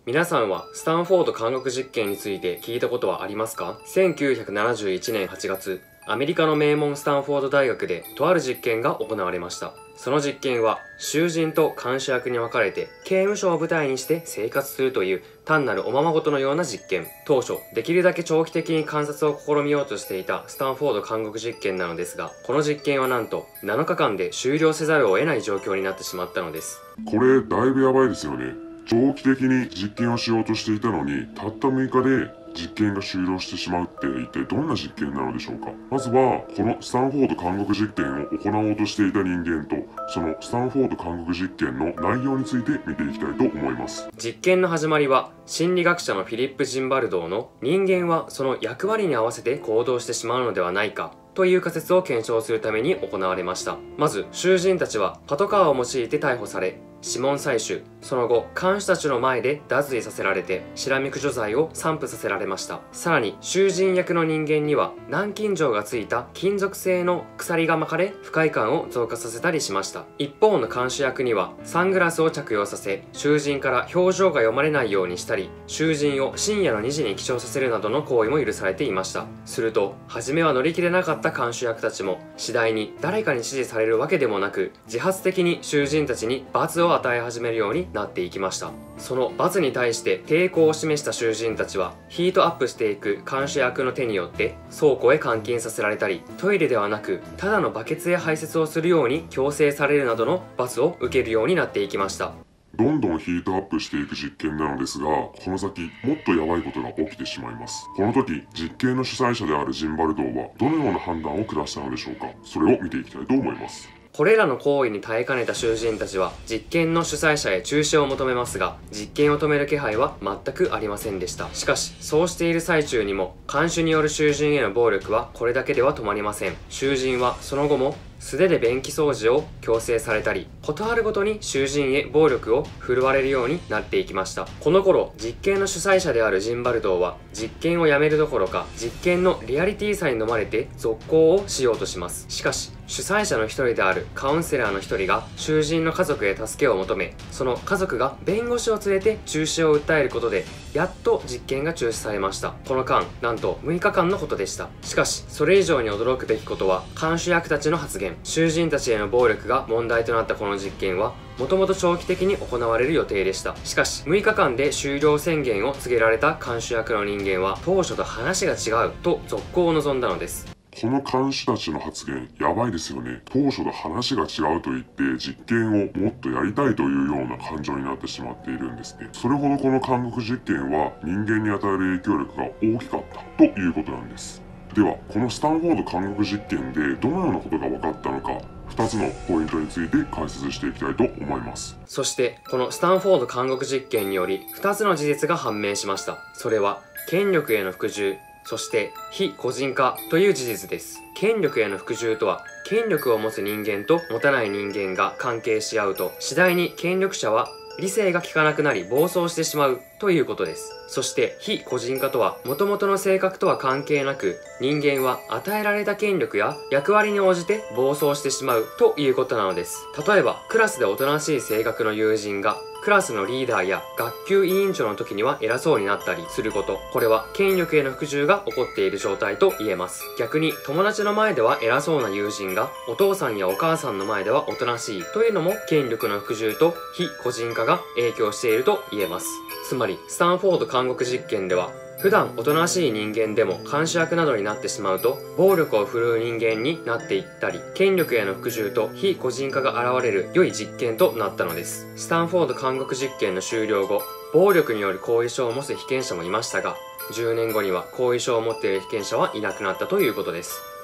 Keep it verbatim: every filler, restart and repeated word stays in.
皆さんはスタンフォード監獄実験について聞いたことはありますか？ せんきゅうひゃくななじゅういちねんはちがつ、アメリカの名門スタンフォード大学でとある実験が行われました。その実験は囚人と看守役に分かれて刑務所を舞台にして生活するという単なるおままごとのような実験。当初できるだけ長期的に観察を試みようとしていたスタンフォード監獄実験なのですが、この実験はなんとなのかかんで終了せざるを得ない状況になってしまったのです。 これだいぶやばいですよね。長期的に実験をしようとしていたのに、たったむいかで実験が終了してしまうって一体どんな実験なのでしょうか。まずはこのスタンフォード監獄実験を行おうとしていた人間と、そのスタンフォード監獄実験の内容について見ていきたいと思います。 実験の始まりは心理学者のフィリップ・ジンバルドーの人間はその役割に合わせて行動してしまうのではないかという仮説を検証するために行われました。まず囚人たちはパトカーを用いて逮捕され、指紋採取、その後看守たちの前で脱衣させられてシラミ駆除剤を散布させられました。さらに囚人役の人間には軟禁状がついた金属製の鎖が巻かれ、不快感を増加させたりしました。一方の看守役にはサングラスを着用させ、囚人から表情が読まれないようにしたり、囚人を深夜のにじに起床させるなどの行為も許されていました。すると初めは乗り切れなかった看守役たちも次第に誰かに指示されるわけでもなく、自発的に囚人たちに罰を与え始めるようになっていきました。その罰に対して抵抗を示した囚人たちはヒートアップしていく看守役の手によって倉庫へ監禁させられたり、トイレではなくただのバケツへ排泄をするように強制されるなどの罰を受けるようになっていきました。 どんどんヒートアップしていく実験なのですが、この先もっとやばいことが起きてしまいます。この時実験の主催者であるジンバルドーはどのような判断を下したのでしょうか。それを見ていきたいと思います。 これらの行為に耐えかねた囚人たちは実験の主催者へ中止を求めますが、実験を止める気配は全くありませんでした。しかしそうしている最中にも看守による囚人への暴力はこれだけでは止まりません。囚人はその後も素手で便器掃除を強制されたり、事あるごとに囚人へ暴力を振るわれるようになっていきました。この頃実験の主催者であるジンバルドーは実験をやめるどころか実験のリアリティさに飲まれて続行をしようとします。しかし主催者の一人であるカウンセラーの一人が囚人の家族へ助けを求め、その家族が弁護士を連れて中止を訴えることでやっと実験が中止されました。この間なんとむいかかんのことでした。しかしそれ以上に驚くべきことは看守役たちの発言。囚人たちへの暴力が問題となったこの実験はもともと長期的に行われる予定でした。しかしむいかかんで終了宣言を告げられた看守役の人間は当初と話が違うと続行を望んだのです。 この看守たちの発言やばいですよね。当初と話が違うと言って実験をもっとやりたいというような感情になってしまっているんですね。それほどこの監獄実験は人間に与える影響力が大きかったということなんです。ではこのスタンフォード監獄実験でどのようなことが分かったのか、ふたつのポイントについて解説していきたいと思います。 そしてこのスタンフォード監獄実験によりふたつの事実が判明しました。それは権力への服従、そして非個人化という事実です。権力への服従とは、権力を持つ人間と持たない人間が関係し合うと次第に権力者は理性が利かなくなり暴走してしまうということです。そして非個人化とは、元々の性格とは関係なく人間は与えられた権力や役割に応じて暴走してしまうということなのです。例えばクラスでおとなしい性格の友人がクラスのリーダーや学級委員長の時には偉そうになったりすること、これは権力への服従が起こっている状態と言えます。逆に友達の前では偉そうな友人がお父さんやお母さんの前ではおとなしいというのも権力の服従と非個人化が影響していると言えます。つまりスタンフォード監獄実験では、普段おとなしい人間でも看守役などになってしまうと暴力を振るう人間になっていったり、権力への服従と非個人化が現れる良い実験となったのです。スタンフォード監獄実験の終了後、暴力による後遺症を持つ被験者もいましたが、じゅうねんごには後遺症を持っている被験者はいなくなったということです。